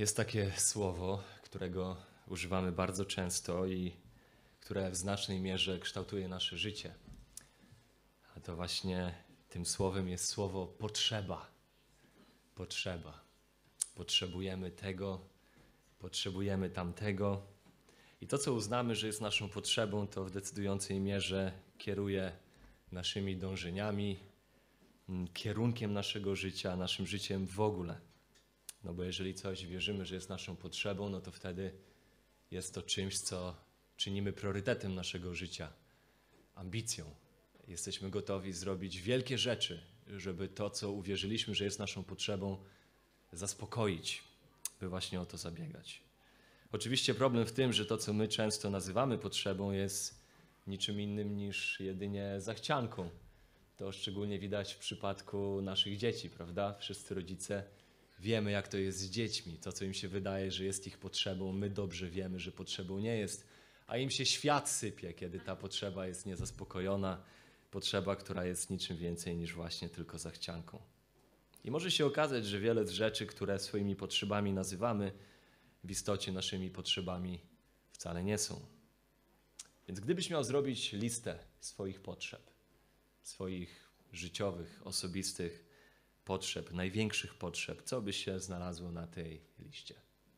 Jest takie słowo, którego używamy bardzo często i które w znacznej mierze kształtuje nasze życie. A to właśnie tym słowem jest słowo potrzeba. Potrzeba. Potrzebujemy tego, potrzebujemy tamtego. I to, co uznamy, że jest naszą potrzebą, to w decydującej mierze kieruje naszymi dążeniami, kierunkiem naszego życia, naszym życiem w ogóle. No bo jeżeli coś wierzymy, że jest naszą potrzebą, no to wtedy jest to czymś, co czynimy priorytetem naszego życia, ambicją. Jesteśmy gotowi zrobić wielkie rzeczy, żeby to, co uwierzyliśmy, że jest naszą potrzebą, zaspokoić, by właśnie o to zabiegać. Oczywiście problem w tym, że to, co my często nazywamy potrzebą, jest niczym innym niż jedynie zachcianką. To szczególnie widać w przypadku naszych dzieci, prawda? Wszyscy rodzice wiemy, jak to jest z dziećmi. To, co im się wydaje, że jest ich potrzebą, my dobrze wiemy, że potrzebą nie jest. A im się świat sypie, kiedy ta potrzeba jest niezaspokojona. Potrzeba, która jest niczym więcej niż właśnie tylko zachcianką. I może się okazać, że wiele z rzeczy, które swoimi potrzebami nazywamy, w istocie naszymi potrzebami wcale nie są. Więc gdybyś miał zrobić listę swoich potrzeb, swoich życiowych, osobistych potrzeb, największych potrzeb, co by się znalazło na tej liście?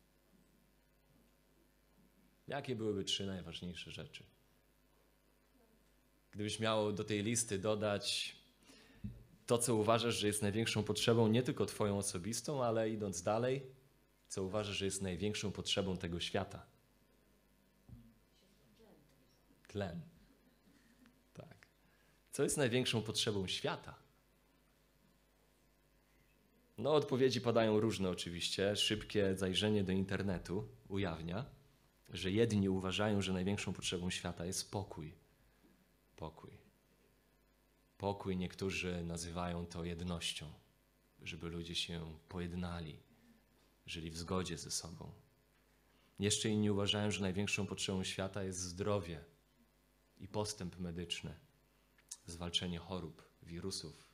Jakie byłyby 3 najważniejsze rzeczy? Gdybyś miał do tej listy dodać to, co uważasz, że jest największą potrzebą, nie tylko twoją osobistą, ale idąc dalej, co uważasz, że jest największą potrzebą tego świata? Tlen. Tak. Co jest największą potrzebą świata? No, odpowiedzi padają różne oczywiście. Szybkie zajrzenie do internetu ujawnia, że jedni uważają, że największą potrzebą świata jest pokój. Pokój. Pokój niektórzy nazywają to jednością, żeby ludzie się pojednali, żyli w zgodzie ze sobą. Jeszcze inni uważają, że największą potrzebą świata jest zdrowie i postęp medyczny, zwalczenie chorób, wirusów.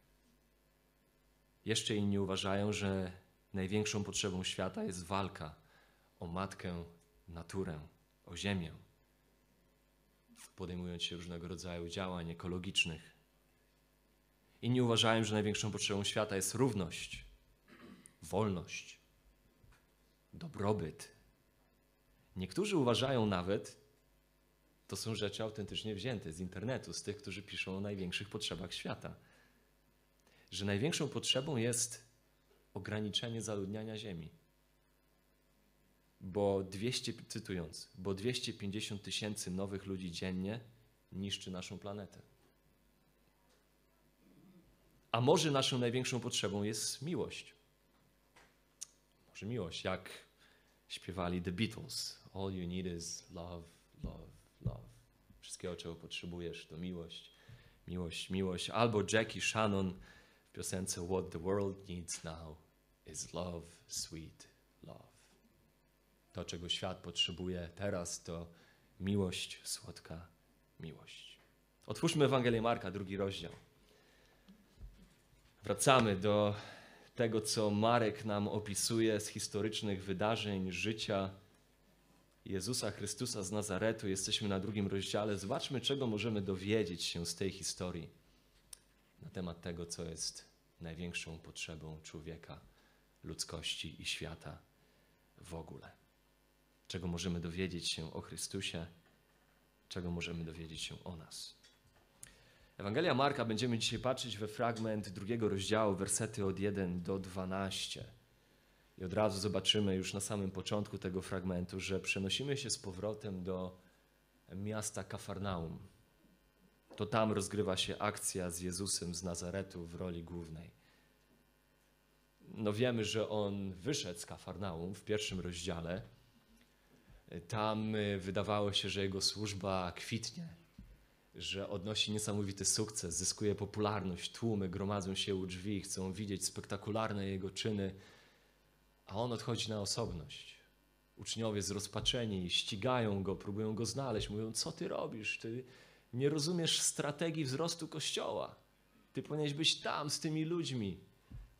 Jeszcze inni uważają, że największą potrzebą świata jest walka o matkę, naturę, o ziemię, podejmując się różnego rodzaju działań ekologicznych. Inni uważają, że największą potrzebą świata jest równość, wolność, dobrobyt. Niektórzy uważają nawet, to są rzeczy autentycznie wzięte z internetu, z tych, którzy piszą o największych potrzebach świata, że największą potrzebą jest ograniczenie zaludniania Ziemi. Cytując, bo 250 000 nowych ludzi dziennie niszczy naszą planetę. A może naszą największą potrzebą jest miłość? Może miłość, jak śpiewali The Beatles. All you need is love, love, love. Wszystkiego, czego potrzebujesz, to miłość, miłość, miłość. Albo Jackie Shannon w piosence What the world needs now is love, sweet love. To, czego świat potrzebuje teraz, to miłość, słodka miłość. Otwórzmy Ewangelię Marka, 2 rozdział. Wracamy do tego, co Marek nam opisuje z historycznych wydarzeń życia Jezusa Chrystusa z Nazaretu. Jesteśmy na 2 rozdziale. Zobaczmy, czego możemy dowiedzieć się z tej historii na temat tego, co jest największą potrzebą człowieka, ludzkości i świata w ogóle. Czego możemy dowiedzieć się o Chrystusie, czego możemy dowiedzieć się o nas. Ewangelia Marka, będziemy dzisiaj patrzeć we fragment 2 rozdziału, wersety od 1 do 12. I od razu zobaczymy już na samym początku tego fragmentu, że przenosimy się z powrotem do miasta Kafarnaum. To tam rozgrywa się akcja z Jezusem z Nazaretu w roli głównej. No wiemy, że on wyszedł z Kafarnaum w 1 rozdziale. Tam wydawało się, że jego służba kwitnie, że odnosi niesamowity sukces, zyskuje popularność, tłumy gromadzą się u drzwi, chcą widzieć spektakularne jego czyny, a on odchodzi na osobność. Uczniowie zrozpaczeni ścigają go, próbują go znaleźć, mówią, co ty robisz? Ty nie rozumiesz strategii wzrostu Kościoła. Ty powinieneś być tam z tymi ludźmi.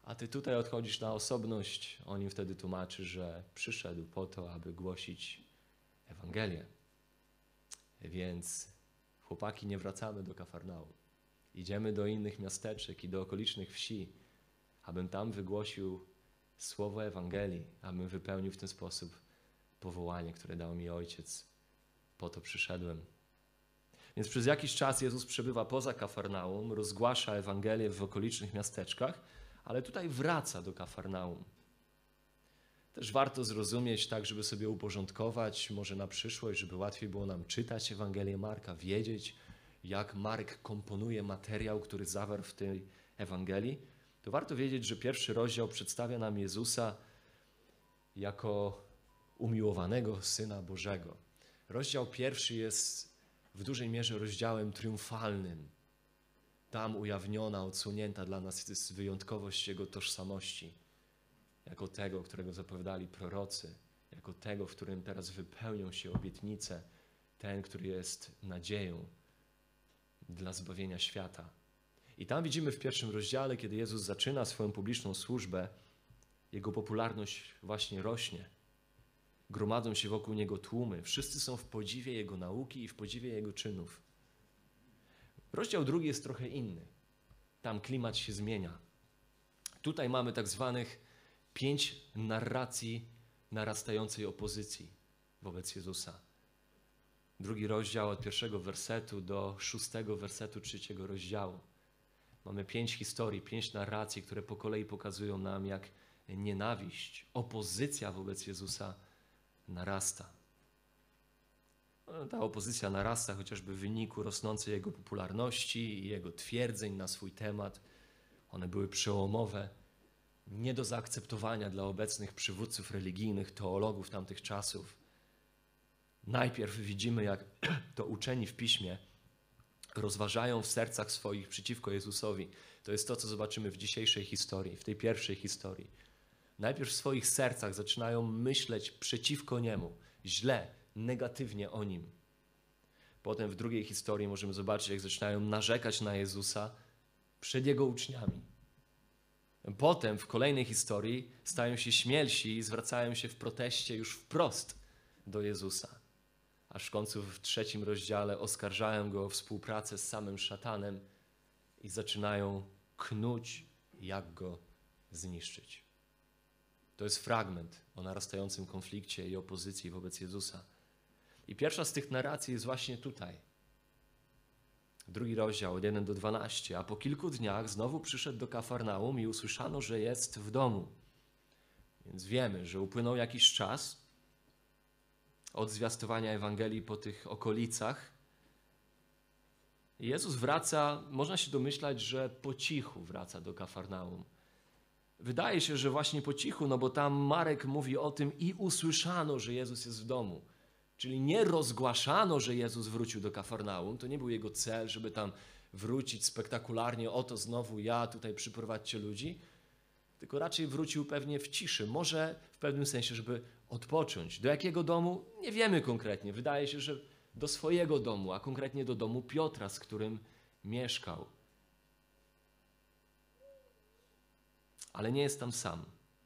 A ty tutaj odchodzisz na osobność. On im wtedy tłumaczy, że przyszedł po to, aby głosić Ewangelię. Więc chłopaki, nie wracamy do Kafarnaum. Idziemy do innych miasteczek i do okolicznych wsi, abym tam wygłosił słowo Ewangelii, abym wypełnił w ten sposób powołanie, które dał mi Ojciec. Po to przyszedłem. Więc przez jakiś czas Jezus przebywa poza Kafarnaum, rozgłasza Ewangelię w okolicznych miasteczkach, ale tutaj wraca do Kafarnaum. Też warto zrozumieć tak, żeby sobie uporządkować, może na przyszłość, żeby łatwiej było nam czytać Ewangelię Marka, wiedzieć, jak Mark komponuje materiał, który zawarł w tej Ewangelii. To warto wiedzieć, że pierwszy rozdział przedstawia nam Jezusa jako umiłowanego Syna Bożego. Rozdział pierwszy jest w dużej mierze rozdziałem triumfalnym. Tam ujawniona, odsłonięta dla nas jest wyjątkowość Jego tożsamości, jako tego, którego zapowiadali prorocy, jako tego, w którym teraz wypełnią się obietnice, ten, który jest nadzieją dla zbawienia świata. I tam widzimy w pierwszym rozdziale, kiedy Jezus zaczyna swoją publiczną służbę, Jego popularność właśnie rośnie. Gromadzą się wokół Niego tłumy. Wszyscy są w podziwie Jego nauki i w podziwie Jego czynów. Rozdział drugi jest trochę inny. Tam klimat się zmienia. Tutaj mamy tak zwanych 5 narracji narastającej opozycji wobec Jezusa. Drugi rozdział od 1 wersetu do 6 wersetu 3 rozdziału. Mamy 5 historii, 5 narracji, które po kolei pokazują nam, jak nienawiść, opozycja wobec Jezusa narasta. Ta opozycja narasta chociażby w wyniku rosnącej Jego popularności i Jego twierdzeń na swój temat. One były przełomowe, nie do zaakceptowania dla obecnych przywódców religijnych, teologów tamtych czasów. Najpierw widzimy, jak to uczeni w Piśmie rozważają w sercach swoich przeciwko Jezusowi. To jest to, co zobaczymy w dzisiejszej historii, w tej pierwszej historii. Najpierw w swoich sercach zaczynają myśleć przeciwko Niemu, źle, negatywnie o Nim. Potem w drugiej historii możemy zobaczyć, jak zaczynają narzekać na Jezusa przed Jego uczniami. Potem w kolejnej historii stają się śmielsi i zwracają się w proteście już wprost do Jezusa. Aż w końcu w 3 rozdziale oskarżają Go o współpracę z samym szatanem i zaczynają knuć, jak Go zniszczyć. To jest fragment o narastającym konflikcie i opozycji wobec Jezusa. I pierwsza z tych narracji jest właśnie tutaj. Drugi rozdział, od 1 do 12. A po kilku dniach znowu przyszedł do Kafarnaum i usłyszano, że jest w domu. Więc wiemy, że upłynął jakiś czas od zwiastowania Ewangelii po tych okolicach. I Jezus wraca, można się domyślać, że po cichu wraca do Kafarnaum. Wydaje się, że właśnie po cichu, no bo tam Marek mówi o tym i usłyszano, że Jezus jest w domu. Czyli nie rozgłaszano, że Jezus wrócił do Kafarnaum. To nie był jego cel, żeby tam wrócić spektakularnie, oto znowu ja, tutaj przyprowadźcie ludzi. Tylko raczej wrócił pewnie w ciszy. Może w pewnym sensie, żeby odpocząć. Do jakiego domu? Nie wiemy konkretnie. Wydaje się, że do swojego domu, a konkretnie do domu Piotra, z którym mieszkał. Ale nie jest tam sam.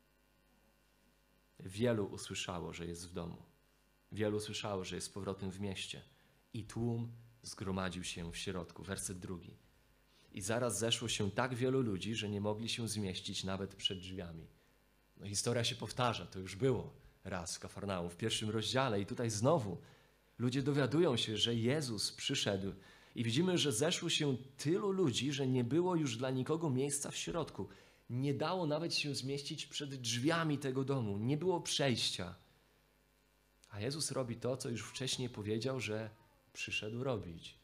Wielu usłyszało, że jest w domu. Wielu słyszało, że jest z powrotem w mieście. I tłum zgromadził się w środku. Werset 2. I zaraz zeszło się tak wielu ludzi, że nie mogli się zmieścić nawet przed drzwiami. No, historia się powtarza. To już było raz w Kafarnaum, w 1 rozdziale. I tutaj znowu ludzie dowiadują się, że Jezus przyszedł. I widzimy, że zeszło się tylu ludzi, że nie było już dla nikogo miejsca w środku. Nie dało nawet się zmieścić przed drzwiami tego domu. Nie było przejścia. A Jezus robi to, co już wcześniej powiedział, że przyszedł robić.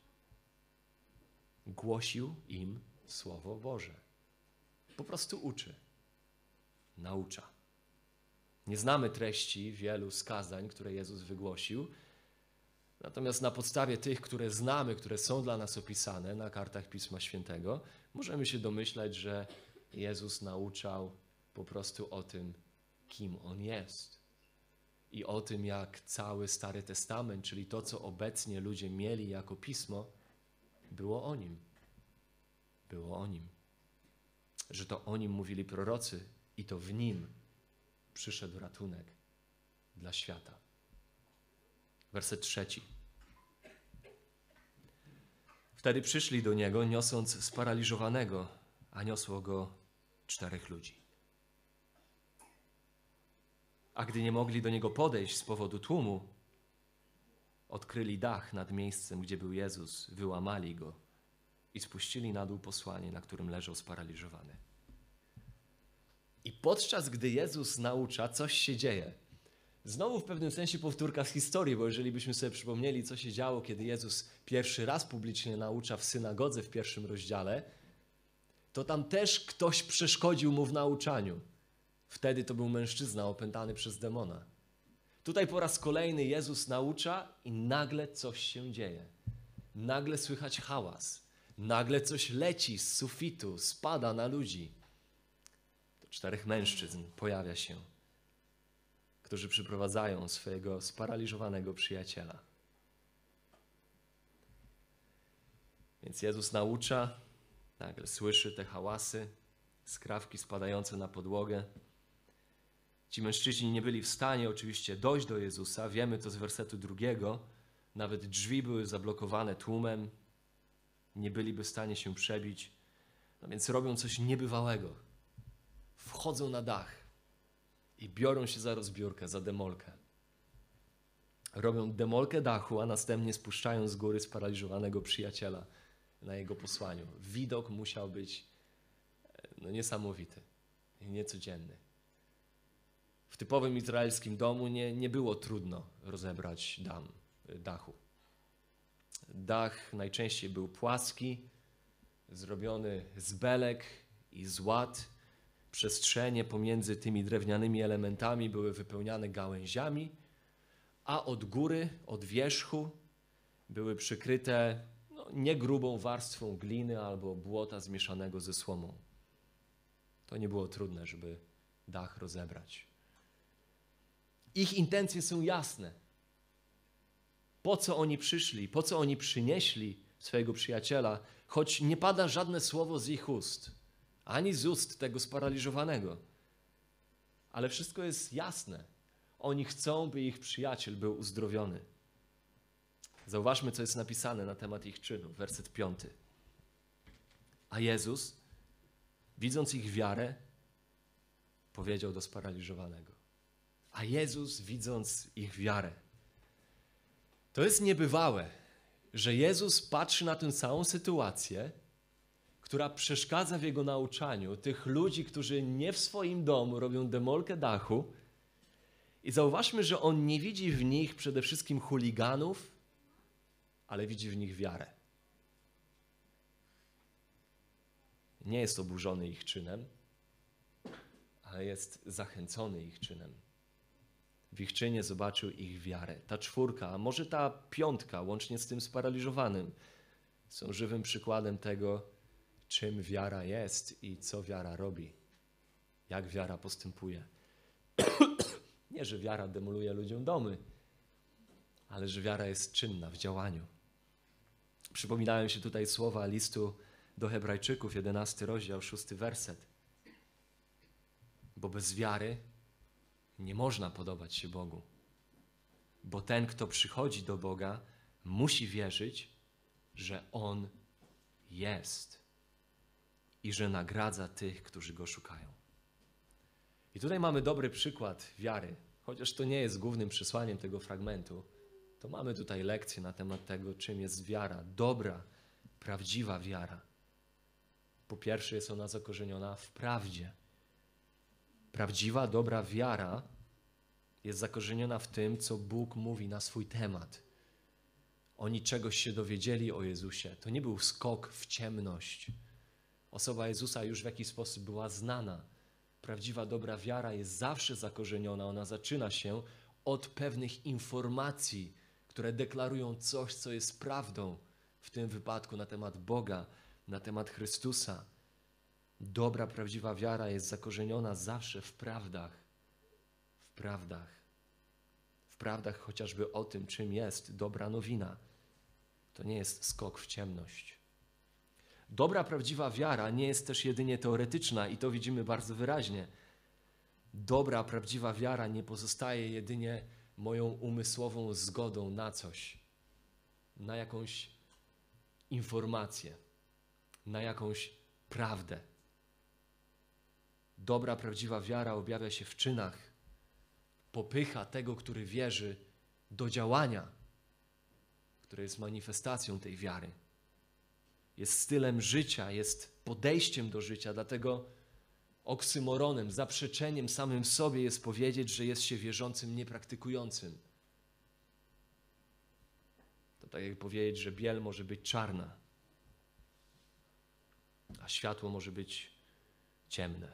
Głosił im Słowo Boże. Po prostu uczy. Naucza. Nie znamy treści wielu skazań, które Jezus wygłosił. Natomiast na podstawie tych, które znamy, które są dla nas opisane na kartach Pisma Świętego, możemy się domyślać, że Jezus nauczał po prostu o tym, kim On jest. I o tym, jak cały Stary Testament, czyli to, co obecnie ludzie mieli jako Pismo, było o Nim. Było o Nim. że to o nim mówili prorocy i to w nim przyszedł ratunek dla świata. Werset 3. Wtedy przyszli do niego, niosąc sparaliżowanego, a niosło go 4 ludzi. A gdy nie mogli do niego podejść z powodu tłumu, odkryli dach nad miejscem, gdzie był Jezus, wyłamali go i spuścili na dół posłanie, na którym leżał sparaliżowany. I podczas gdy Jezus naucza, coś się dzieje. Znowu w pewnym sensie powtórka z historii, bo jeżeli byśmy sobie przypomnieli, co się działo, kiedy Jezus pierwszy raz publicznie naucza w synagodze w 1 rozdziale, to tam też ktoś przeszkodził mu w nauczaniu. Wtedy to był mężczyzna opętany przez demona. Tutaj po raz kolejny Jezus naucza i nagle coś się dzieje. Nagle słychać hałas. Nagle coś leci z sufitu, spada na ludzi. To 4 mężczyzn pojawia się, którzy przyprowadzają swojego sparaliżowanego przyjaciela. Więc Jezus naucza, nagle słyszy te hałasy, skrawki spadające na podłogę. Ci mężczyźni nie byli w stanie oczywiście dojść do Jezusa. Wiemy to z wersetu 2. Nawet drzwi były zablokowane tłumem. Nie byliby w stanie się przebić. No więc robią coś niebywałego. Wchodzą na dach i biorą się za rozbiórkę, za demolkę. Robią demolkę dachu, a następnie spuszczają z góry sparaliżowanego przyjaciela na jego posłaniu. Widok musiał być niesamowity i niecodzienny. W typowym izraelskim domu nie było trudno rozebrać dachu. Dach najczęściej był płaski, zrobiony z belek i z łat. Przestrzenie pomiędzy tymi drewnianymi elementami były wypełniane gałęziami, a od góry, od wierzchu były przykryte niegrubą warstwą gliny albo błota zmieszanego ze słomą. To nie było trudne, żeby dach rozebrać. Ich intencje są jasne. Po co oni przyszli, po co oni przynieśli swojego przyjaciela, choć nie pada żadne słowo z ich ust, ani z ust tego sparaliżowanego. Ale wszystko jest jasne. Oni chcą, by ich przyjaciel był uzdrowiony. Zauważmy, co jest napisane na temat ich czynów. Werset 5. A Jezus, widząc ich wiarę, powiedział do sparaliżowanego. A Jezus, widząc ich wiarę. To jest niebywałe, że Jezus patrzy na tę całą sytuację, która przeszkadza w Jego nauczaniu, tych ludzi, którzy nie w swoim domu robią demolkę dachu. I zauważmy, że On nie widzi w nich przede wszystkim chuliganów, ale widzi w nich wiarę. Nie jest oburzony ich czynem, ale jest zachęcony ich czynem. W ich czynie zobaczył ich wiarę. Ta 4, a może ta 5, łącznie z tym sparaliżowanym, są żywym przykładem tego, czym wiara jest i co wiara robi. Jak wiara postępuje. Nie, że wiara demoluje ludziom domy, ale że wiara jest czynna w działaniu. Przypominają się tutaj słowa listu do Hebrajczyków, 11 rozdział, 6 werset. Bo bez wiary nie można podobać się Bogu. Bo ten, kto przychodzi do Boga, musi wierzyć, że On jest i że nagradza tych, którzy Go szukają. I tutaj mamy dobry przykład wiary. Chociaż to nie jest głównym przesłaniem tego fragmentu, to mamy tutaj lekcję na temat tego, czym jest wiara. Dobra, prawdziwa wiara. Po pierwsze, jest ona zakorzeniona w prawdzie. Prawdziwa, dobra wiara jest zakorzeniona w tym, co Bóg mówi na swój temat. Oni czegoś się dowiedzieli o Jezusie. To nie był skok w ciemność. Osoba Jezusa już w jakiś sposób była znana. Prawdziwa, dobra wiara jest zawsze zakorzeniona. Ona zaczyna się od pewnych informacji, które deklarują coś, co jest prawdą. W tym wypadku na temat Boga, na temat Chrystusa. Dobra, prawdziwa wiara jest zakorzeniona zawsze w prawdach. W prawdach. W prawdach chociażby o tym, czym jest dobra nowina. To nie jest skok w ciemność. Dobra, prawdziwa wiara nie jest też jedynie teoretyczna i to widzimy bardzo wyraźnie. Dobra, prawdziwa wiara nie pozostaje jedynie moją umysłową zgodą na coś, na jakąś informację, na jakąś prawdę. Dobra, prawdziwa wiara objawia się w czynach, popycha tego, który wierzy, do działania, które jest manifestacją tej wiary. Jest stylem życia, jest podejściem do życia, dlatego oksymoronem, zaprzeczeniem samym sobie jest powiedzieć, że jest się wierzącym niepraktykującym. To tak jak powiedzieć, że biel może być czarna, a światło może być ciemne.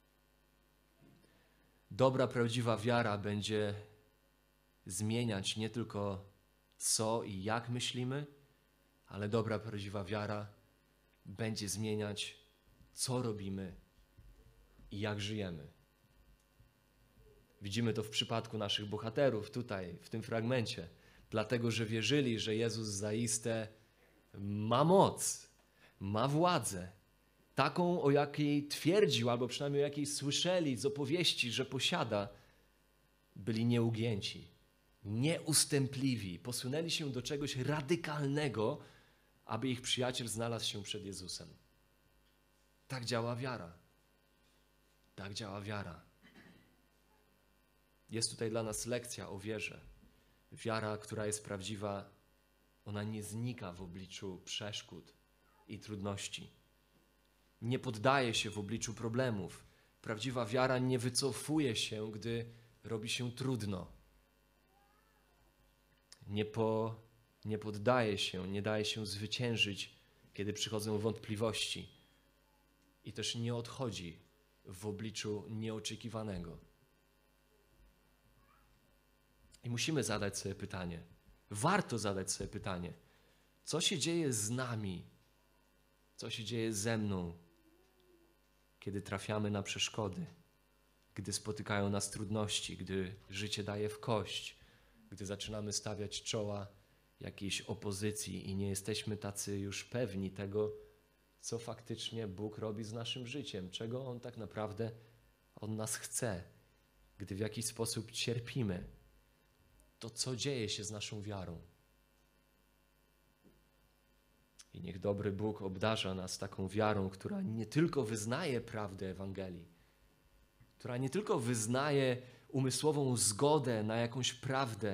Dobra, prawdziwa wiara będzie zmieniać nie tylko co i jak myślimy, ale dobra, prawdziwa wiara będzie zmieniać, co robimy i jak żyjemy. Widzimy to w przypadku naszych bohaterów tutaj, w tym fragmencie. Dlatego, że wierzyli, że Jezus zaiste ma moc, ma władzę. Taką, o jakiej twierdził, albo przynajmniej o jakiej słyszeli z opowieści, że posiada, byli nieugięci, nieustępliwi. Posunęli się do czegoś radykalnego, aby ich przyjaciel znalazł się przed Jezusem. Tak działa wiara. Tak działa wiara. Jest tutaj dla nas lekcja o wierze. Wiara, która jest prawdziwa, ona nie znika w obliczu przeszkód i trudności. Nie poddaje się w obliczu problemów. Prawdziwa wiara nie wycofuje się, gdy robi się trudno. Nie poddaje się, nie daje się zwyciężyć, kiedy przychodzą wątpliwości. I też nie odchodzi w obliczu nieoczekiwanego. I musimy zadać sobie pytanie, warto zadać sobie pytanie, co się dzieje z nami, co się dzieje ze mną, kiedy trafiamy na przeszkody, gdy spotykają nas trudności, gdy życie daje w kość, gdy zaczynamy stawiać czoła jakiejś opozycji i nie jesteśmy tacy już pewni tego, co faktycznie Bóg robi z naszym życiem, czego On tak naprawdę od nas chce, gdy w jakiś sposób cierpimy, to co dzieje się z naszą wiarą. I niech dobry Bóg obdarza nas taką wiarą, która nie tylko wyznaje prawdę Ewangelii, która nie tylko wyznaje umysłową zgodę na jakąś prawdę,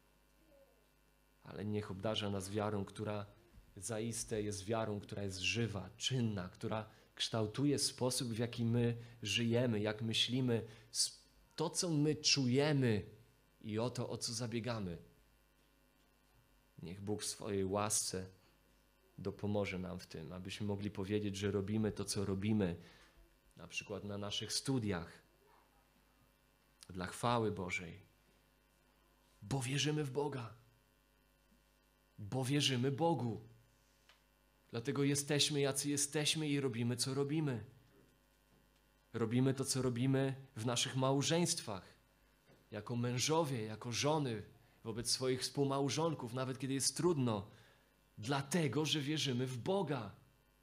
ale niech obdarza nas wiarą, która zaiste jest wiarą, która jest żywa, czynna, która kształtuje sposób, w jaki my żyjemy, jak myślimy, to, co my czujemy i o to, o co zabiegamy. Niech Bóg w swojej łasce dopomoże nam w tym, abyśmy mogli powiedzieć, że robimy to, co robimy, na przykład na naszych studiach, dla chwały Bożej, bo wierzymy w Boga, bo wierzymy Bogu. Dlatego jesteśmy, jacy jesteśmy i robimy, co robimy. Robimy to, co robimy w naszych małżeństwach, jako mężowie, jako żony, wobec swoich współmałżonków, nawet kiedy jest trudno, dlatego, że wierzymy w Boga.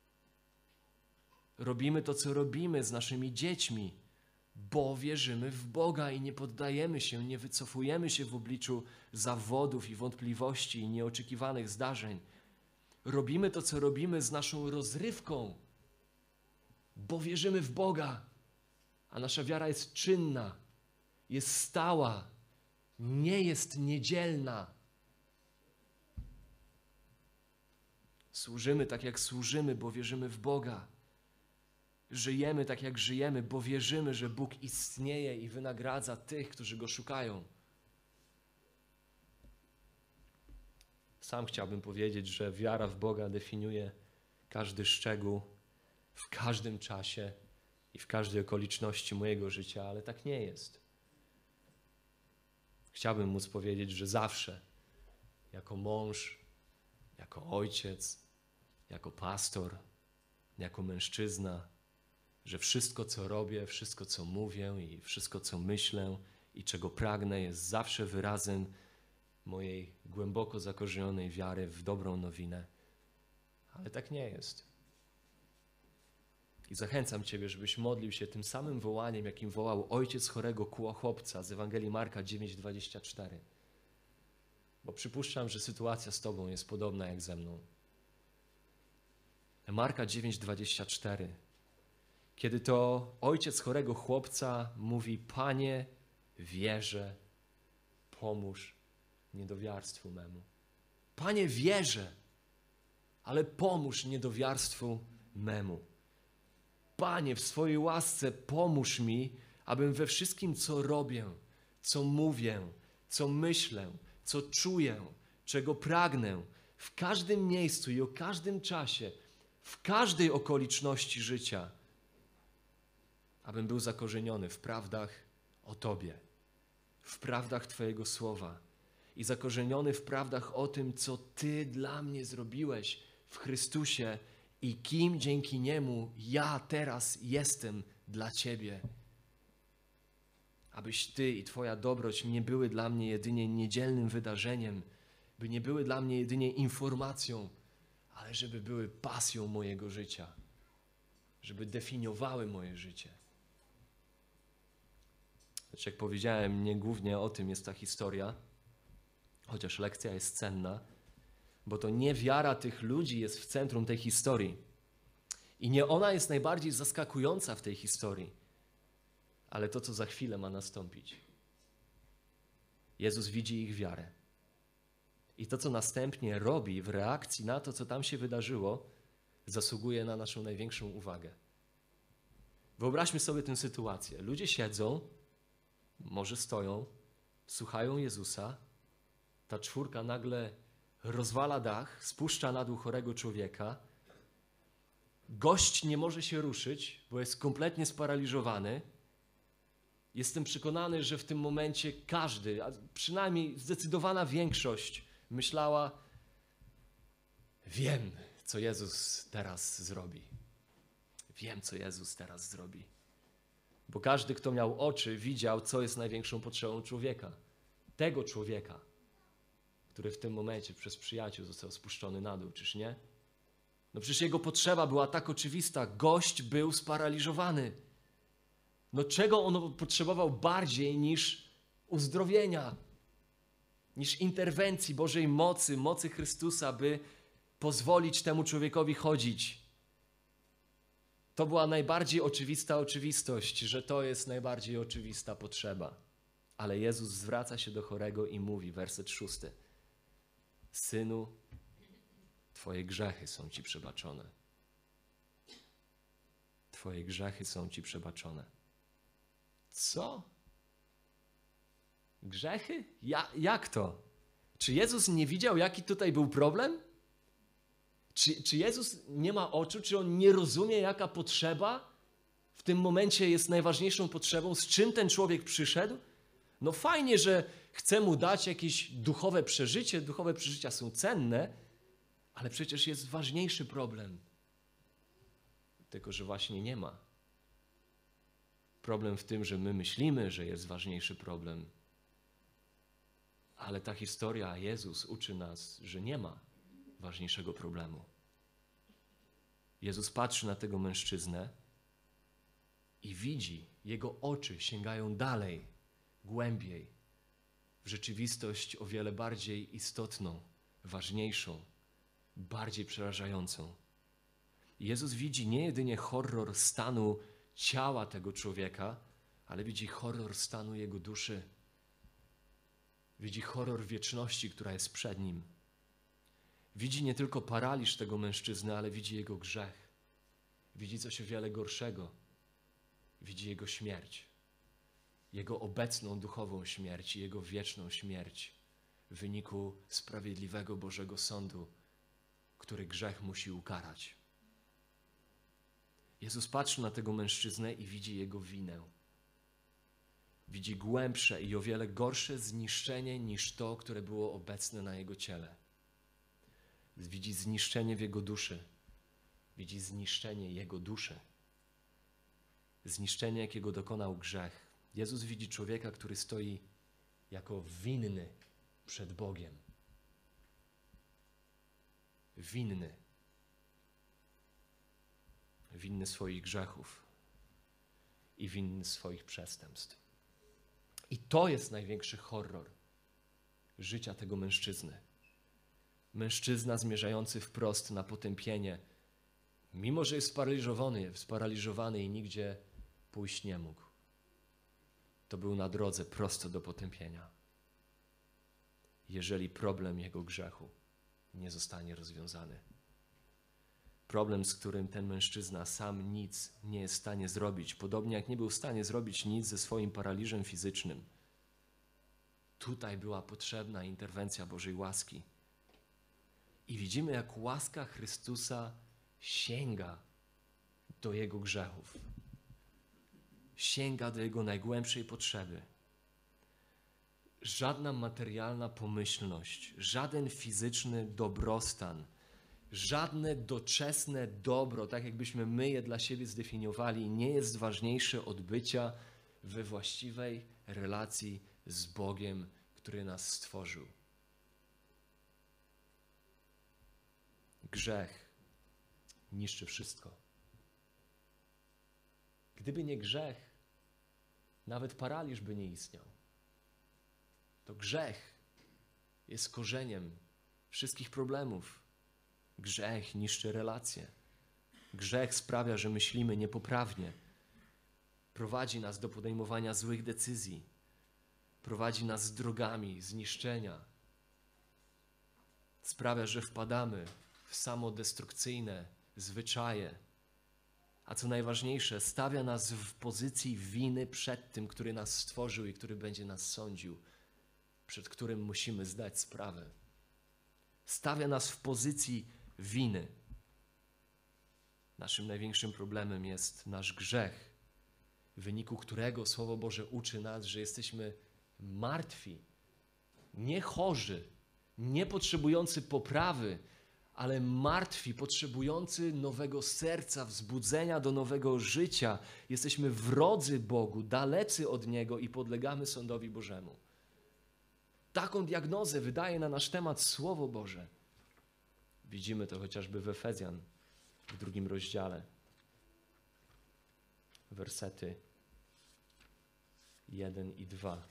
Robimy to, co robimy z naszymi dziećmi, bo wierzymy w Boga i nie poddajemy się, nie wycofujemy się w obliczu zawodów i wątpliwości i nieoczekiwanych zdarzeń. Robimy to, co robimy z naszą rozrywką, bo wierzymy w Boga, a nasza wiara jest czynna, jest stała, nie jest niedzielna. Służymy tak, jak służymy, bo wierzymy w Boga. Żyjemy tak, jak żyjemy, bo wierzymy, że Bóg istnieje i wynagradza tych, którzy Go szukają. Sam chciałbym powiedzieć, że wiara w Boga definiuje każdy szczegół, w każdym czasie i w każdej okoliczności mojego życia, ale tak nie jest. Chciałbym móc powiedzieć, że zawsze, jako mąż, jako ojciec, jako pastor, jako mężczyzna, że wszystko, co robię, wszystko, co mówię i wszystko, co myślę i czego pragnę, jest zawsze wyrazem mojej głęboko zakorzenionej wiary w dobrą nowinę. Ale tak nie jest. I zachęcam Ciebie, żebyś modlił się tym samym wołaniem, jakim wołał ojciec chorego chłopca z Ewangelii Marka 9:24. Bo przypuszczam, że sytuacja z Tobą jest podobna jak ze mną. Marka 9:24. Kiedy to ojciec chorego chłopca mówi: Panie, wierzę, pomóż niedowiarstwu memu. Panie, wierzę, ale pomóż niedowiarstwu memu. Panie, w swojej łasce pomóż mi, abym we wszystkim, co robię, co mówię, co myślę, co czuję, czego pragnę, w każdym miejscu i o każdym czasie, w każdej okoliczności życia, abym był zakorzeniony w prawdach o Tobie, w prawdach Twojego słowa i zakorzeniony w prawdach o tym, co Ty dla mnie zrobiłeś w Chrystusie i kim dzięki Niemu ja teraz jestem dla Ciebie. Abyś Ty i Twoja dobroć nie były dla mnie jedynie niedzielnym wydarzeniem, by nie były dla mnie jedynie informacją, ale żeby były pasją mojego życia, żeby definiowały moje życie. Lecz jak powiedziałem, nie głównie o tym jest ta historia, chociaż lekcja jest cenna, bo to nie wiara tych ludzi jest w centrum tej historii. I nie ona jest najbardziej zaskakująca w tej historii, ale to, co za chwilę ma nastąpić. Jezus widzi ich wiarę. I to, co następnie robi w reakcji na to, co tam się wydarzyło, zasługuje na naszą największą uwagę. Wyobraźmy sobie tę sytuację. Ludzie siedzą, może stoją, słuchają Jezusa. Ta czwórka nagle rozwala dach, spuszcza na dół chorego człowieka. Gość nie może się ruszyć, bo jest kompletnie sparaliżowany. Jestem przekonany, że w tym momencie każdy, a przynajmniej zdecydowana większość myślała: wiem, co Jezus teraz zrobi. Wiem, co Jezus teraz zrobi. Bo każdy, kto miał oczy, widział, co jest największą potrzebą człowieka. Tego człowieka, który w tym momencie przez przyjaciół został spuszczony na dół, czyż nie? No przecież jego potrzeba była tak oczywista. Gość był sparaliżowany. No czego on potrzebował bardziej niż uzdrowienia, niż interwencji Bożej mocy, mocy Chrystusa, by pozwolić temu człowiekowi chodzić. To była najbardziej oczywista oczywistość, że to jest najbardziej oczywista potrzeba. Ale Jezus zwraca się do chorego i mówi, werset 6. Synu, Twoje grzechy są Ci przebaczone. Twoje grzechy są Ci przebaczone. Co? Grzechy? Jak to? Czy Jezus nie widział, jaki tutaj był problem? Czy Jezus nie ma oczu? Czy On nie rozumie, jaka potrzeba w tym momencie jest najważniejszą potrzebą? Z czym ten człowiek przyszedł? No fajnie, że chce mu dać jakieś duchowe przeżycie. Duchowe przeżycia są cenne, ale przecież jest ważniejszy problem. Tylko że właśnie nie ma. Problem w tym, że my myślimy, że jest ważniejszy problem. Ale ta historia, Jezus uczy nas, że nie ma ważniejszego problemu. Jezus patrzy na tego mężczyznę i widzi, jego oczy sięgają dalej, głębiej, w rzeczywistość o wiele bardziej istotną, ważniejszą, bardziej przerażającą. Jezus widzi nie jedynie horror stanu ciała tego człowieka, ale widzi horror stanu jego duszy. Widzi horror wieczności, która jest przed nim. Widzi nie tylko paraliż tego mężczyzny, ale widzi jego grzech. Widzi coś o wiele gorszego. Widzi jego śmierć. Jego obecną duchową śmierć i jego wieczną śmierć w wyniku sprawiedliwego Bożego Sądu, który grzech musi ukarać. Jezus patrzy na tego mężczyznę i widzi jego winę. Widzi głębsze i o wiele gorsze zniszczenie niż to, które było obecne na jego ciele. Widzi zniszczenie w jego duszy. Widzi zniszczenie jego duszy. Zniszczenie, jakiego dokonał grzech. Jezus widzi człowieka, który stoi jako winny przed Bogiem. Winny. winny swoich grzechów i winny swoich przestępstw. I to jest największy horror życia tego mężczyzny. Mężczyzna zmierzający wprost na potępienie, mimo że jest sparaliżowany i nigdzie pójść nie mógł. To był na drodze prosto do potępienia. Jeżeli problem jego grzechu nie zostanie rozwiązany. Problem, z którym ten mężczyzna sam nic nie jest w stanie zrobić, podobnie jak nie był w stanie zrobić nic ze swoim paraliżem fizycznym. Tutaj była potrzebna interwencja Bożej łaski. I widzimy, jak łaska Chrystusa sięga do jego grzechów. Sięga do jego najgłębszej potrzeby. Żadna materialna pomyślność, żaden fizyczny dobrostan, żadne doczesne dobro, tak jakbyśmy my je dla siebie zdefiniowali, nie jest ważniejsze od bycia we właściwej relacji z Bogiem, który nas stworzył. Grzech niszczy wszystko. Gdyby nie grzech, nawet paraliż by nie istniał. To grzech jest korzeniem wszystkich problemów. Grzech niszczy relacje. Grzech sprawia, że myślimy niepoprawnie. Prowadzi nas do podejmowania złych decyzji. Prowadzi nas drogami zniszczenia. Sprawia, że wpadamy w samodestrukcyjne zwyczaje. A co najważniejsze, stawia nas w pozycji winy przed tym, który nas stworzył i który będzie nas sądził, przed którym musimy zdać sprawę. Stawia nas w pozycji winy. Naszym największym problemem jest nasz grzech, w wyniku którego Słowo Boże uczy nas, że jesteśmy martwi, nie chorzy, nie potrzebujący poprawy, ale martwi, potrzebujący nowego serca, wzbudzenia do nowego życia. Jesteśmy wrodzy Bogu, dalecy od Niego i podlegamy sądowi Bożemu. Taką diagnozę wydaje na nasz temat Słowo Boże. Widzimy to chociażby w Efezjan, w 2 rozdziale. Wersety 1 i 2.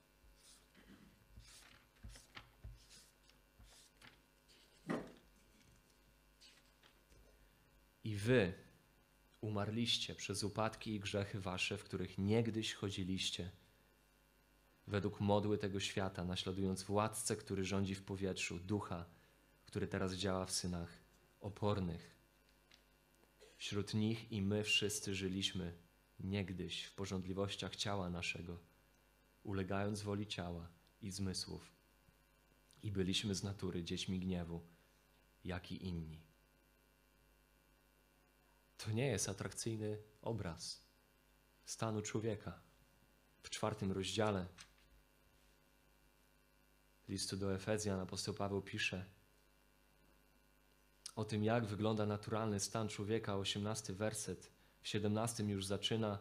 I wy umarliście przez upadki i grzechy wasze, w których niegdyś chodziliście, według modły tego świata, naśladując władcę, który rządzi w powietrzu, ducha, który teraz działa w synach opornych. Wśród nich i my wszyscy żyliśmy niegdyś w pożądliwościach ciała naszego, ulegając woli ciała i zmysłów. I byliśmy z natury dziećmi gniewu, jak i inni. To nie jest atrakcyjny obraz stanu człowieka. W 4 rozdziale listu do Efezjan apostoł Paweł pisze o tym, jak wygląda naturalny stan człowieka, 18 werset, w 17 już zaczyna,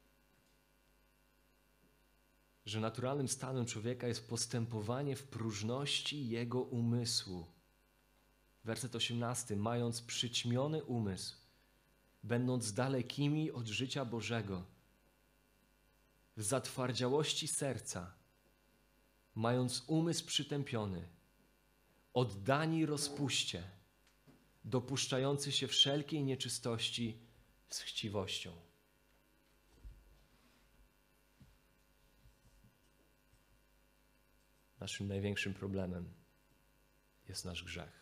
że naturalnym stanem człowieka jest postępowanie w próżności jego umysłu. Werset 18, mając przyćmiony umysł, będąc dalekimi od życia Bożego, w zatwardziałości serca, mając umysł przytępiony, oddani rozpuście, dopuszczający się wszelkiej nieczystości z chciwością. Naszym największym problemem jest nasz grzech,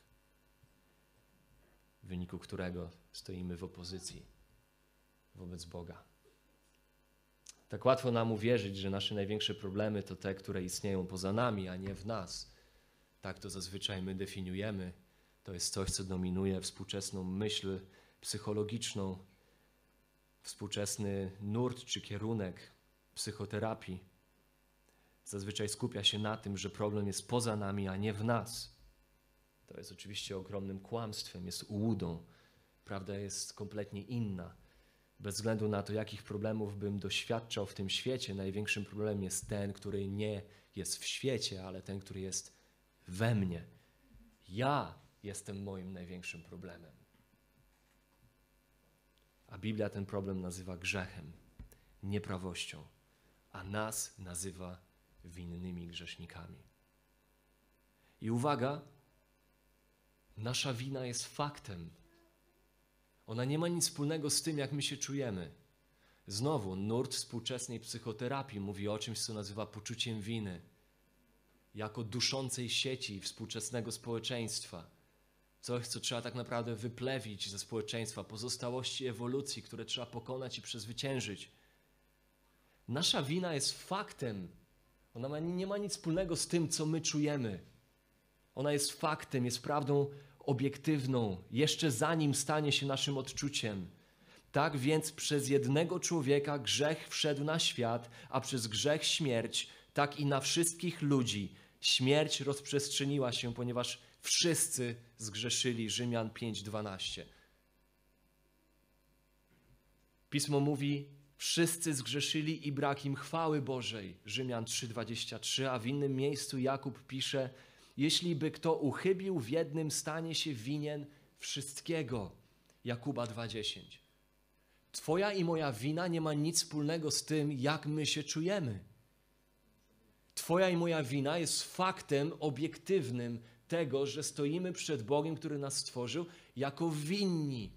w wyniku którego stoimy w opozycji wobec Boga. Tak łatwo nam uwierzyć, że nasze największe problemy to te, które istnieją poza nami, a nie w nas. Tak to zazwyczaj my definiujemy. To jest coś, co dominuje współczesną myśl psychologiczną, współczesny nurt czy kierunek psychoterapii. Zazwyczaj skupia się na tym, że problem jest poza nami, a nie w nas. To jest oczywiście ogromnym kłamstwem, jest ułudą. Prawda jest kompletnie inna. Bez względu na to, jakich problemów bym doświadczał w tym świecie, największym problemem jest ten, który nie jest w świecie, ale ten, który jest we mnie. Ja jestem moim największym problemem. A Biblia ten problem nazywa grzechem, nieprawością, a nas nazywa winnymi grzesznikami. I uwaga, nasza wina jest faktem. Ona nie ma nic wspólnego z tym, jak my się czujemy. Znowu, nurt współczesnej psychoterapii mówi o czymś, co nazywa poczuciem winy, jako duszącej sieci współczesnego społeczeństwa. Coś, co trzeba tak naprawdę wyplewić ze społeczeństwa, pozostałości ewolucji, które trzeba pokonać i przezwyciężyć. Nasza wina jest faktem. Ona nie ma nic wspólnego z tym, co my czujemy. Ona jest faktem, jest prawdą obiektywną, jeszcze zanim stanie się naszym odczuciem. Tak więc przez jednego człowieka grzech wszedł na świat, a przez grzech śmierć, tak i na wszystkich ludzi śmierć rozprzestrzeniła się, ponieważ wszyscy zgrzeszyli. Rzymian 5:12. Pismo mówi, wszyscy zgrzeszyli i brak im chwały Bożej. Rzymian 3:23, a w innym miejscu Jakub pisze, jeśli by kto uchybił w jednym, stanie się winien wszystkiego. Jakuba 2:10. Twoja i moja wina nie ma nic wspólnego z tym, jak my się czujemy. Twoja i moja wina jest faktem obiektywnym tego, że stoimy przed Bogiem, który nas stworzył, jako winni.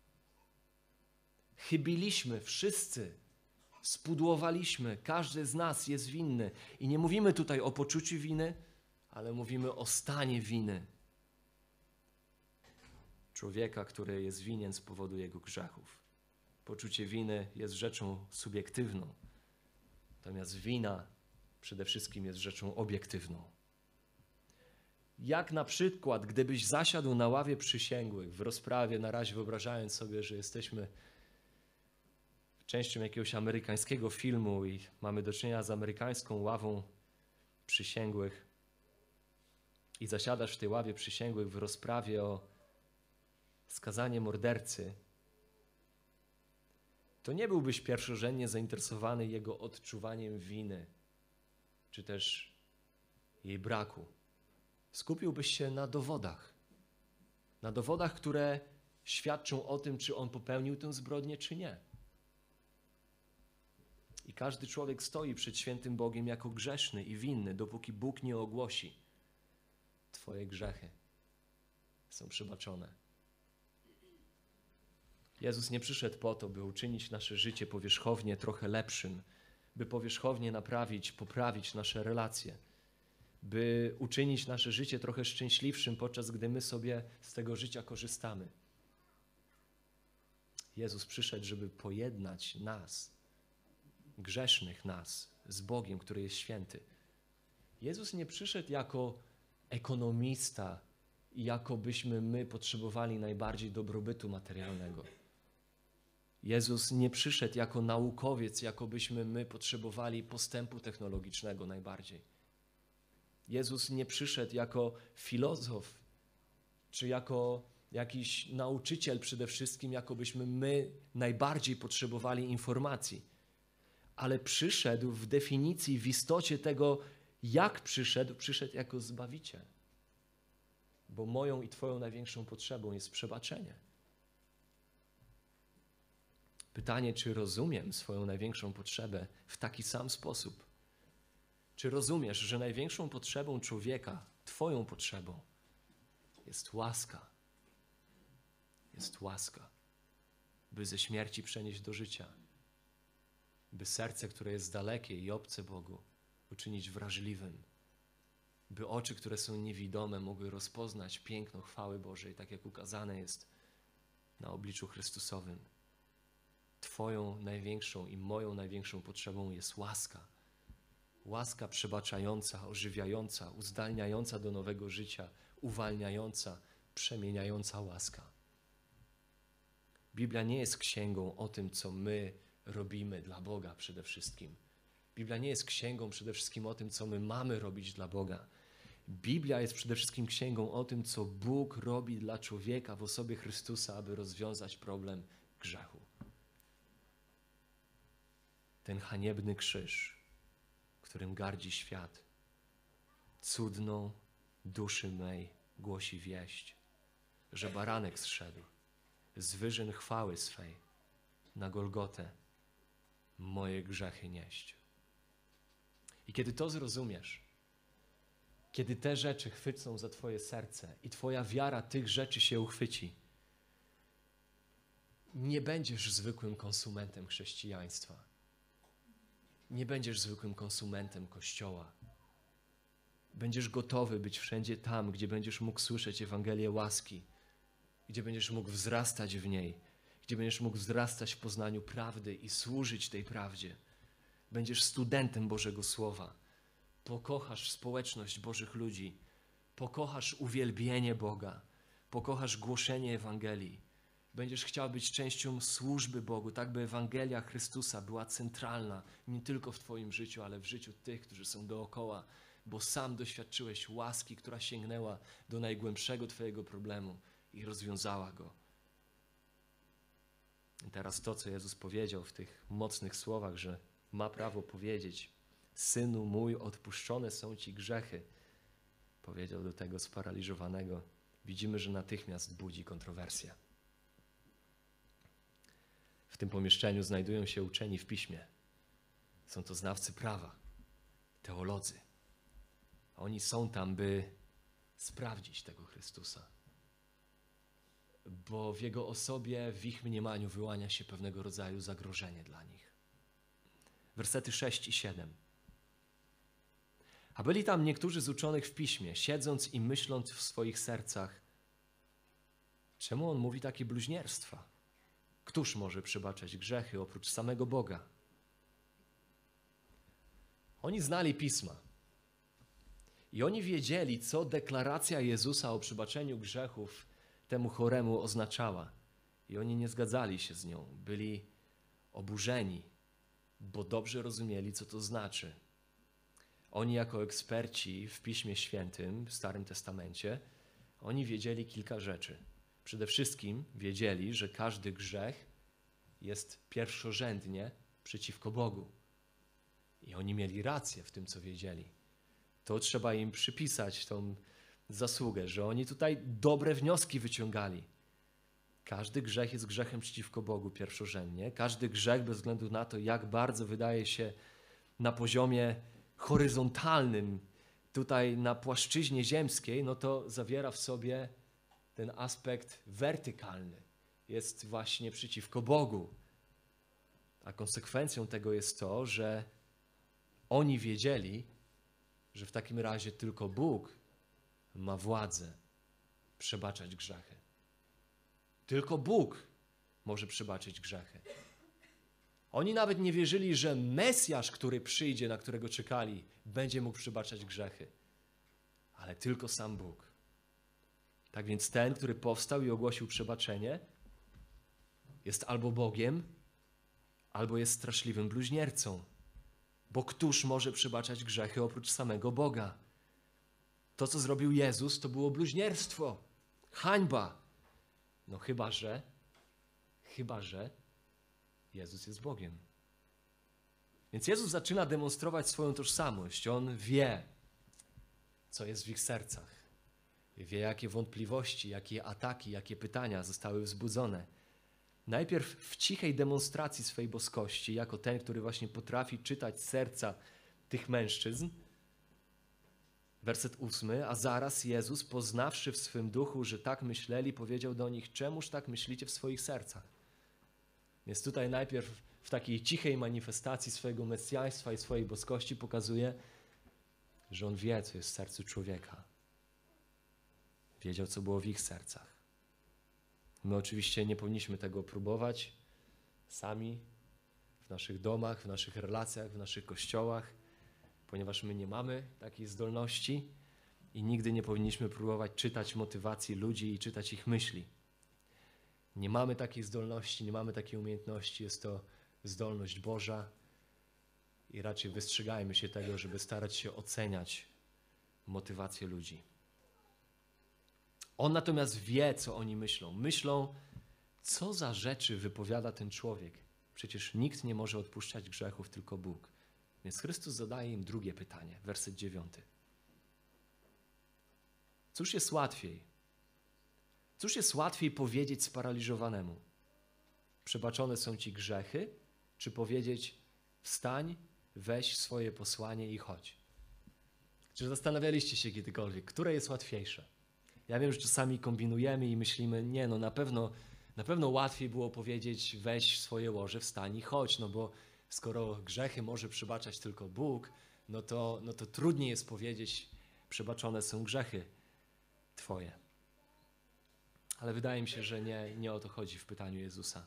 Chybiliśmy wszyscy, spudłowaliśmy, każdy z nas jest winny. I nie mówimy tutaj o poczuciu winy, ale mówimy o stanie winy. Człowieka, który jest winien z powodu jego grzechów. Poczucie winy jest rzeczą subiektywną, natomiast wina przede wszystkim jest rzeczą obiektywną. Jak na przykład, gdybyś zasiadł na ławie przysięgłych w rozprawie, na razie wyobrażając sobie, że jesteśmy częścią jakiegoś amerykańskiego filmu i mamy do czynienia z amerykańską ławą przysięgłych i zasiadasz w tej ławie przysięgłych w rozprawie o skazanie mordercy, to nie byłbyś pierwszorzędnie zainteresowany jego odczuwaniem winy, czy też jej braku. Skupiłbyś się na dowodach, które świadczą o tym, czy on popełnił tę zbrodnię, czy nie. I każdy człowiek stoi przed świętym Bogiem jako grzeszny i winny, dopóki Bóg nie ogłosi: twoje grzechy są przebaczone. Jezus nie przyszedł po to, by uczynić nasze życie powierzchownie trochę lepszym, by powierzchownie poprawić nasze relacje, by uczynić nasze życie trochę szczęśliwszym, podczas gdy my sobie z tego życia korzystamy. Jezus przyszedł, żeby pojednać nas, grzesznych nas, z Bogiem, który jest święty. Jezus nie przyszedł jako ekonomista i jakobyśmy my potrzebowali najbardziej dobrobytu materialnego. Jezus nie przyszedł jako naukowiec, jakobyśmy my potrzebowali postępu technologicznego najbardziej. Jezus nie przyszedł jako filozof, czy jako jakiś nauczyciel przede wszystkim, jakobyśmy my najbardziej potrzebowali informacji. Ale przyszedł w definicji, w istocie tego, jak przyszedł jako Zbawiciel. Bo moją i twoją największą potrzebą jest przebaczenie. Pytanie, czy rozumiem swoją największą potrzebę w taki sam sposób? Czy rozumiesz, że największą potrzebą człowieka, twoją potrzebą, jest łaska? Jest łaska, by ze śmierci przenieść do życia, by serce, które jest dalekie i obce Bogu, uczynić wrażliwym, by oczy, które są niewidome, mogły rozpoznać piękno chwały Bożej, tak jak ukazane jest na obliczu Chrystusowym. Twoją największą i moją największą potrzebą jest łaska. Łaska przebaczająca, ożywiająca, uzdalniająca do nowego życia, uwalniająca, przemieniająca łaska. Biblia nie jest księgą o tym, co my robimy dla Boga przede wszystkim. Biblia nie jest księgą przede wszystkim o tym, co my mamy robić dla Boga. Biblia jest przede wszystkim księgą o tym, co Bóg robi dla człowieka w osobie Chrystusa, aby rozwiązać problem grzechu. Ten haniebny krzyż, którym gardzi świat, cudną duszy mej głosi wieść, że baranek zszedł z wyżyn chwały swej, na Golgotę moje grzechy nieść. I kiedy to zrozumiesz, kiedy te rzeczy chwycą za twoje serce i twoja wiara tych rzeczy się uchwyci, nie będziesz zwykłym konsumentem chrześcijaństwa. Nie będziesz zwykłym konsumentem Kościoła. Będziesz gotowy być wszędzie tam, gdzie będziesz mógł słyszeć Ewangelię łaski, gdzie będziesz mógł wzrastać w niej, gdzie będziesz mógł wzrastać w poznaniu prawdy i służyć tej prawdzie. Będziesz studentem Bożego Słowa. Pokochasz społeczność Bożych ludzi. Pokochasz uwielbienie Boga. Pokochasz głoszenie Ewangelii. Będziesz chciał być częścią służby Bogu, tak by Ewangelia Chrystusa była centralna nie tylko w twoim życiu, ale w życiu tych, którzy są dookoła, bo sam doświadczyłeś łaski, która sięgnęła do najgłębszego twojego problemu i rozwiązała go. I teraz to, co Jezus powiedział w tych mocnych słowach, że ma prawo powiedzieć: Synu mój, odpuszczone są ci grzechy, powiedział do tego sparaliżowanego. Widzimy, że natychmiast budzi kontrowersję. W tym pomieszczeniu znajdują się uczeni w piśmie. Są to znawcy prawa, teolodzy. Oni są tam, by sprawdzić tego Chrystusa. Bo w Jego osobie, w ich mniemaniu wyłania się pewnego rodzaju zagrożenie dla nich. Wersety 6 i 7. A byli tam niektórzy z uczonych w piśmie, siedząc i myśląc w swoich sercach: czemu on mówi takie bluźnierstwa? Któż może przebaczać grzechy oprócz samego Boga? Oni znali Pisma. I oni wiedzieli, co deklaracja Jezusa o przebaczeniu grzechów temu choremu oznaczała. I oni nie zgadzali się z nią. Byli oburzeni, bo dobrze rozumieli, co to znaczy. Oni jako eksperci w Piśmie Świętym, w Starym Testamencie, oni wiedzieli kilka rzeczy. Przede wszystkim wiedzieli, że każdy grzech jest pierwszorzędnie przeciwko Bogu. I oni mieli rację w tym, co wiedzieli. To trzeba im przypisać tą zasługę, że oni tutaj dobre wnioski wyciągali. Każdy grzech jest grzechem przeciwko Bogu pierwszorzędnie. Każdy grzech, bez względu na to, jak bardzo wydaje się na poziomie horyzontalnym, tutaj na płaszczyźnie ziemskiej, no to zawiera w sobie ten aspekt wertykalny. Jest właśnie przeciwko Bogu. A konsekwencją tego jest to, że oni wiedzieli, że w takim razie tylko Bóg ma władzę przebaczać grzechy. Tylko Bóg może przebaczyć grzechy. Oni nawet nie wierzyli, że Mesjasz, który przyjdzie, na którego czekali, będzie mógł przebaczać grzechy. Ale tylko sam Bóg. Tak więc ten, który powstał i ogłosił przebaczenie, jest albo Bogiem, albo jest straszliwym bluźniercą. Bo któż może przebaczać grzechy oprócz samego Boga? To, co zrobił Jezus, to było bluźnierstwo, hańba. No chyba, że Jezus jest Bogiem. Więc Jezus zaczyna demonstrować swoją tożsamość. On wie, co jest w ich sercach. Wie, jakie wątpliwości, jakie ataki, jakie pytania zostały wzbudzone. Najpierw w cichej demonstracji swej boskości, jako ten, który właśnie potrafi czytać serca tych mężczyzn. Werset 8. A zaraz Jezus, poznawszy w swym duchu, że tak myśleli, powiedział do nich: czemuż tak myślicie w swoich sercach? Więc tutaj najpierw w takiej cichej manifestacji swojego mesjaństwa i swojej boskości pokazuje, że On wie, co jest w sercu człowieka. Wiedział, co było w ich sercach. My oczywiście nie powinniśmy tego próbować sami, w naszych domach, w naszych relacjach, w naszych kościołach, ponieważ my nie mamy takiej zdolności i nigdy nie powinniśmy próbować czytać motywacji ludzi i czytać ich myśli. Nie mamy takiej zdolności, nie mamy takiej umiejętności. Jest to zdolność Boża i raczej wystrzegajmy się tego, żeby starać się oceniać motywację ludzi. On natomiast wie, co oni myślą. Myślą, co za rzeczy wypowiada ten człowiek. Przecież nikt nie może odpuszczać grzechów, tylko Bóg. Więc Chrystus zadaje im drugie pytanie, werset 9. Cóż jest łatwiej? Cóż jest łatwiej powiedzieć sparaliżowanemu? przebaczone są ci grzechy, czy powiedzieć wstań, weź swoje posłanie i chodź? Czy zastanawialiście się kiedykolwiek, które jest łatwiejsze? Ja wiem, że czasami kombinujemy i myślimy, nie no, na pewno łatwiej było powiedzieć weź swoje łoże, wstań i chodź, no bo skoro grzechy może przebaczać tylko Bóg, no to trudniej jest powiedzieć przebaczone są grzechy twoje. Ale wydaje mi się, że nie o to chodzi w pytaniu Jezusa.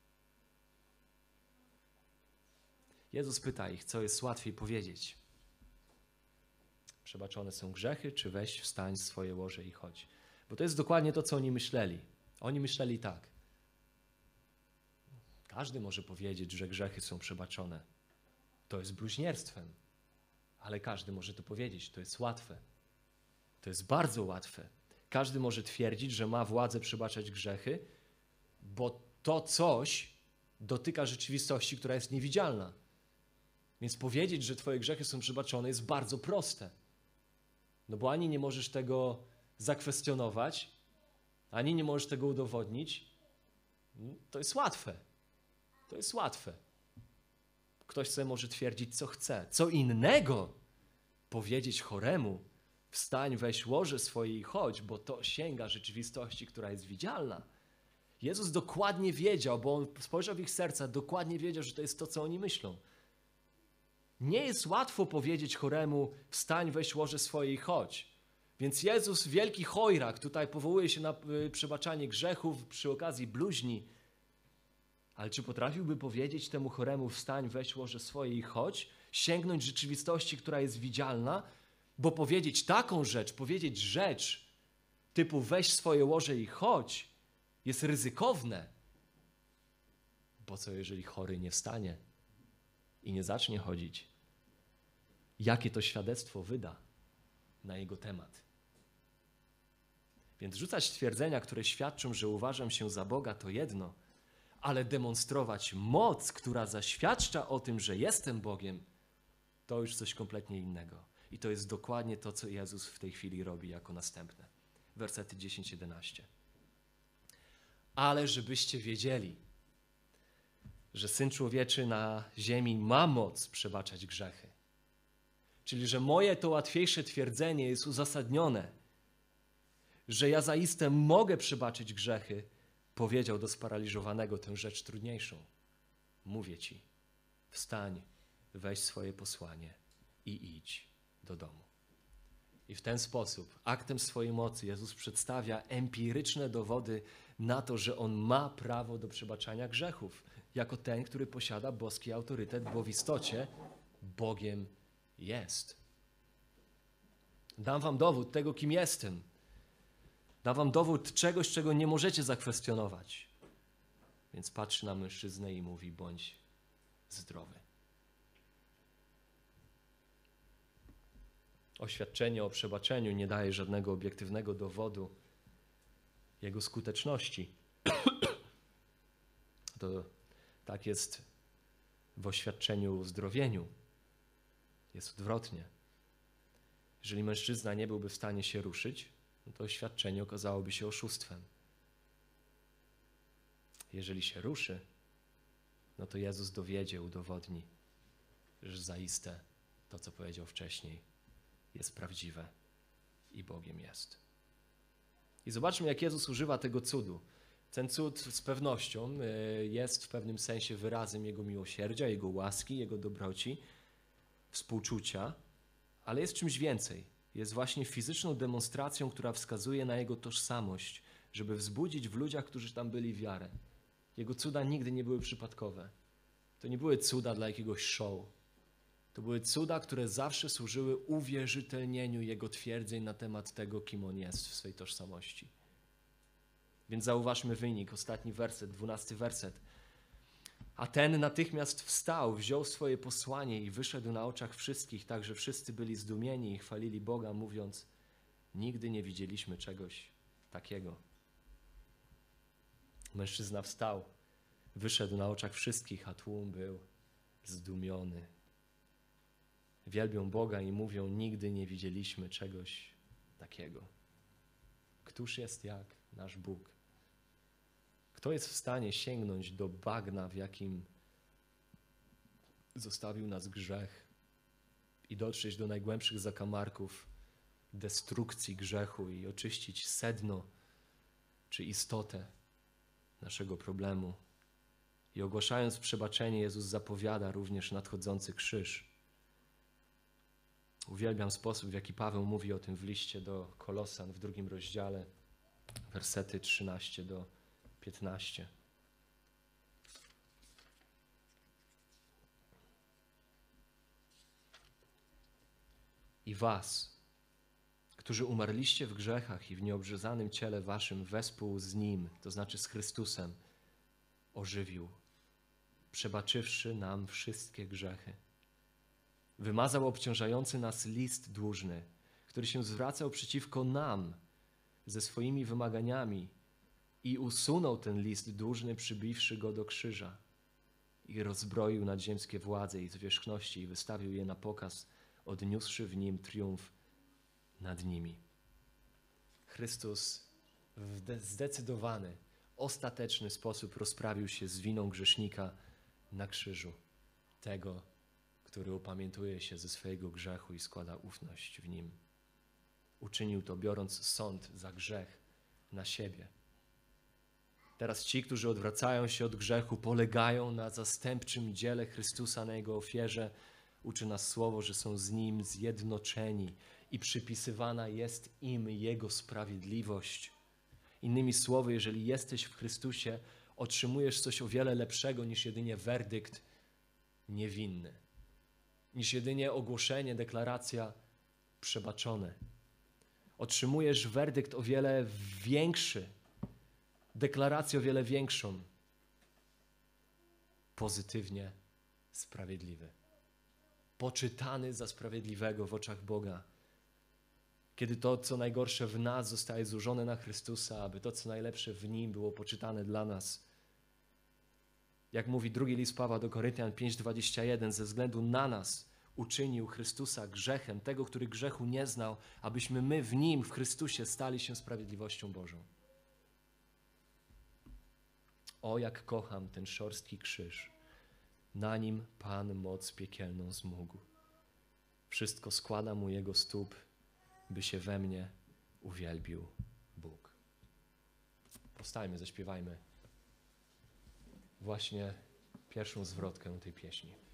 Jezus pyta ich, co jest łatwiej powiedzieć. Przebaczone są grzechy, czy weź, wstań, swoje łoże i chodź. Bo to jest dokładnie to, co oni myśleli. Oni myśleli tak. Każdy może powiedzieć, że grzechy są przebaczone. To jest bluźnierstwem. Ale każdy może to powiedzieć. To jest łatwe. To jest bardzo łatwe. Każdy może twierdzić, że ma władzę przebaczać grzechy, bo to coś dotyka rzeczywistości, która jest niewidzialna. Więc powiedzieć, że twoje grzechy są przebaczone, jest bardzo proste. No bo ani nie możesz tego zakwestionować, ani nie możesz tego udowodnić. To jest łatwe. To jest łatwe. Ktoś sobie może twierdzić, co chce. Co innego powiedzieć choremu, wstań, weź łoże swoje i chodź, bo to sięga rzeczywistości, która jest widzialna. Jezus dokładnie wiedział, bo On spojrzał w ich serca, dokładnie wiedział, że to jest to, co oni myślą. Nie jest łatwo powiedzieć choremu, wstań, weź łoże swoje i chodź. Więc Jezus, wielki chojrak, tutaj powołuje się na przebaczanie grzechów przy okazji bluźni. Ale czy potrafiłby powiedzieć temu choremu, wstań, weź łoże swoje i chodź? Sięgnąć rzeczywistości, która jest widzialna? Bo powiedzieć taką rzecz, powiedzieć rzecz typu weź swoje łoże i chodź, jest ryzykowne. Bo co, jeżeli chory nie wstanie i nie zacznie chodzić? Jakie to świadectwo wyda na jego temat? Więc rzucać twierdzenia, które świadczą, że uważam się za Boga, to jedno, ale demonstrować moc, która zaświadcza o tym, że jestem Bogiem, to już coś kompletnie innego. I to jest dokładnie to, co Jezus w tej chwili robi jako następne. Wersety 10-11. Ale żebyście wiedzieli, że Syn Człowieczy na ziemi ma moc przebaczać grzechy. Czyli, że moje to łatwiejsze twierdzenie jest uzasadnione, że ja zaiste mogę przebaczyć grzechy, powiedział do sparaliżowanego tę rzecz trudniejszą. Mówię ci, wstań, weź swoje posłanie i idź do domu. I w ten sposób, aktem swojej mocy, Jezus przedstawia empiryczne dowody na to, że On ma prawo do przebaczania grzechów, jako ten, który posiada boski autorytet, bo w istocie Bogiem jest. Dam wam dowód tego, kim jestem. Dam wam dowód czegoś, czego nie możecie zakwestionować. Więc patrzy na mężczyznę i mówi, bądź zdrowy. Oświadczenie o przebaczeniu nie daje żadnego obiektywnego dowodu jego skuteczności. To tak jest w oświadczeniu o uzdrowieniu. Jest odwrotnie. Jeżeli mężczyzna nie byłby w stanie się ruszyć, no to oświadczenie okazałoby się oszustwem. Jeżeli się ruszy, no to Jezus dowiedzie, udowodni, że zaiste to, co powiedział wcześniej, jest prawdziwe i Bogiem jest. I zobaczmy, jak Jezus używa tego cudu. Ten cud z pewnością jest w pewnym sensie wyrazem Jego miłosierdzia, Jego łaski, Jego dobroci, współczucia, ale jest czymś więcej. Jest właśnie fizyczną demonstracją, która wskazuje na Jego tożsamość, żeby wzbudzić w ludziach, którzy tam byli, wiarę. Jego cuda nigdy nie były przypadkowe. To nie były cuda dla jakiegoś show. To były cuda, które zawsze służyły uwierzytelnieniu Jego twierdzeń na temat tego, kim On jest w swej tożsamości. Więc zauważmy wynik, ostatni werset, 12 werset. A ten natychmiast wstał, wziął swoje posłanie i wyszedł na oczach wszystkich, tak że wszyscy byli zdumieni i chwalili Boga, mówiąc, nigdy nie widzieliśmy czegoś takiego. Mężczyzna wstał, wyszedł na oczach wszystkich, a tłum był zdumiony. Wielbią Boga i mówią, nigdy nie widzieliśmy czegoś takiego. Któż jest jak nasz Bóg, Kto jest w stanie sięgnąć do bagna, w jakim zostawił nas grzech i dotrzeć do najgłębszych zakamarków destrukcji grzechu i oczyścić sedno czy istotę naszego problemu. I ogłaszając przebaczenie, Jezus zapowiada również nadchodzący krzyż. Uwielbiam sposób, w jaki Paweł mówi o tym w liście do Kolosan w 2 rozdziale, wersety 13 do 15. I was, którzy umarliście w grzechach i w nieobrzezanym ciele waszym wespół z Nim, to znaczy z Chrystusem, ożywił, przebaczywszy nam wszystkie grzechy. Wymazał obciążający nas list dłużny, który się zwracał przeciwko nam ze swoimi wymaganiami i usunął ten list dłużny, przybiwszy go do krzyża i rozbroił nadziemskie władze i zwierzchności i wystawił je na pokaz, odniósłszy w nim triumf nad nimi. Chrystus w zdecydowany, ostateczny sposób rozprawił się z winą grzesznika na krzyżu, tego, który upamiętuje się ze swojego grzechu i składa ufność w nim. Uczynił to, biorąc sąd za grzech na siebie. Teraz ci, którzy odwracają się od grzechu, polegają na zastępczym dziele Chrystusa, na Jego ofierze. Uczy nas Słowo, że są z Nim zjednoczeni i przypisywana jest im Jego sprawiedliwość. Innymi słowy, jeżeli jesteś w Chrystusie, otrzymujesz coś o wiele lepszego niż jedynie werdykt niewinny, niż jedynie ogłoszenie, deklaracja przebaczone. Otrzymujesz werdykt o wiele większy, deklarację o wiele większą, pozytywnie sprawiedliwy, poczytany za sprawiedliwego w oczach Boga. Kiedy to, co najgorsze w nas, zostaje złożone na Chrystusa, aby to, co najlepsze w Nim było poczytane dla nas. Jak mówi 2 list Pawła do Koryntian 5:21, ze względu na nas uczynił Chrystusa grzechem, tego, który grzechu nie znał, abyśmy my w Nim, w Chrystusie, stali się sprawiedliwością Bożą. O, jak kocham ten szorstki krzyż. Na nim Pan moc piekielną zmógł. Wszystko składam u Jego stóp, by się we mnie uwielbił Bóg. Powstajmy, zaśpiewajmy właśnie pierwszą zwrotkę tej pieśni.